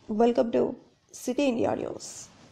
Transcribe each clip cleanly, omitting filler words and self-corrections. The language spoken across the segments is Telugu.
Welcome to City India News.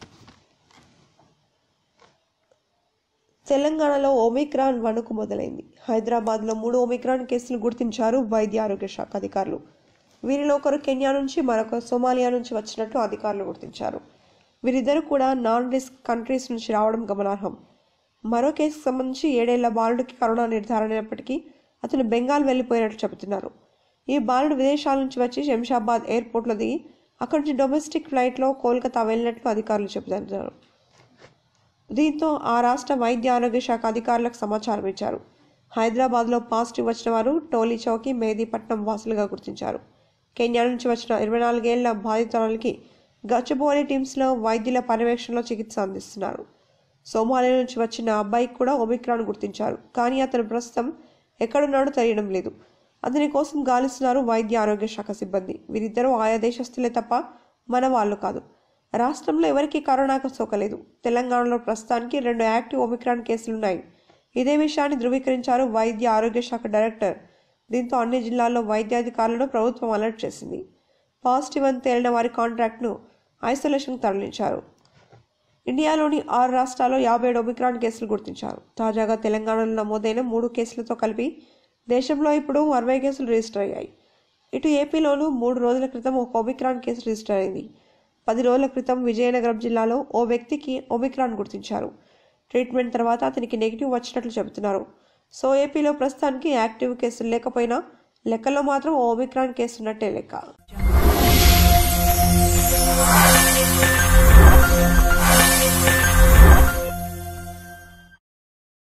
తెలంగాణలో ఒమిక్రాన్ వణుకు మొదలైంది. హైదరాబాద్లో 3 ఒమిక్రాన్ కేసులు గుర్తించారు వైద్య ఆరోగ్య శాఖ అధికారులు. వీరిలో ఒకరు కెన్యా నుంచి, మరొకరు సోమాలియా నుంచి వచ్చినట్టు అధికారులు గుర్తించారు. వీరిద్దరూ కూడా నాన్ రిస్క్ కంట్రీస్ నుంచి రావడం గమనార్హం. మరో కేసుకు సంబంధించి 7 ఏళ్ల బాలుడికి కరోనా నిర్ధారణ అయినప్పటికీ అతను బెంగాల్ వెళ్లిపోయినట్లు చెబుతున్నారు. ఈ బాలుడు విదేశాల నుంచి వచ్చి శంషాబాద్ ఎయిర్పోర్ట్లో దిగి అక్కడి నుంచి డొమెస్టిక్ ఫ్లైట్లో కోల్కతా వెళ్ళినట్లు అధికారులు చెబుతున్నారు. దీంతో ఆ రాష్ట్ర వైద్య ఆరోగ్య శాఖ అధికారులకు సమాచారం ఇచ్చారు. హైదరాబాద్లో పాజిటివ్ వచ్చిన వారు టోలీ చౌకీ, మేదీపట్నం వాసులుగా గుర్తించారు. కెన్యా నుంచి వచ్చిన 24 ఏళ్ల బాధితురాలికి గచ్చిబౌలి టీమ్స్లో వైద్యుల పర్యవేక్షణలో చికిత్స అందిస్తున్నారు. సోమాలియా నుంచి వచ్చిన అబ్బాయికి కూడా ఒమిక్రాన్ గుర్తించారు. కానీ అతను ప్రస్తుతం ఎక్కడున్నాడో తెలియడం లేదు. అతని కోసం గాలిస్తున్నారు వైద్య ఆరోగ్య శాఖ సిబ్బంది. వీరిద్దరూ ఆయా దేశస్తులే తప్ప మన వాళ్ళు కాదు. రాష్ట్రంలో ఎవరికీ కరోనాకు సోకలేదు. తెలంగాణలో ప్రస్తుతానికి 2 యాక్టివ్ ఒమిక్రాన్ కేసులున్నాయి. ఇదే విషయాన్ని ధృవీకరించారు వైద్య ఆరోగ్య శాఖ డైరెక్టర్. దీంతో అన్ని జిల్లాల్లో వైద్యాధికారులను ప్రభుత్వం అలర్ట్ చేసింది. పాజిటివ్ అని తేలిన వారి కాంట్రాక్ట్ను ఐసోలేషన్కు తరలించారు. ఇండియాలోని 6 రాష్ట్రాల్లో 57 ఒమిక్రాన్ కేసులు గుర్తించారు. తాజాగా తెలంగాణలో నమోదైన 3 కేసులతో కలిపి దేశంలో ఇప్పుడు 60 కేసులు రిజిస్టర్ అయ్యాయి. ఇటు ఏపీలోనూ 3 రోజుల క్రితం ఒక ఒమిక్రాన్ కేసు రిజిస్టర్ అయింది. 10 రోజుల క్రితం విజయనగరం జిల్లాలో ఓ వ్యక్తికి ఒమిక్రాన్ గుర్తించారు. ట్రీట్మెంట్ తర్వాత అతనికి నెగిటివ్ వచ్చినట్లు చెబుతున్నారు. సో ఏపీలో ప్రస్తుతానికి యాక్టివ్ కేసులు లేకపోయినా లెక్కల్లో మాత్రం ఓ ఒమిక్రాన్ కేసు ఉన్నట్టే లెక్క.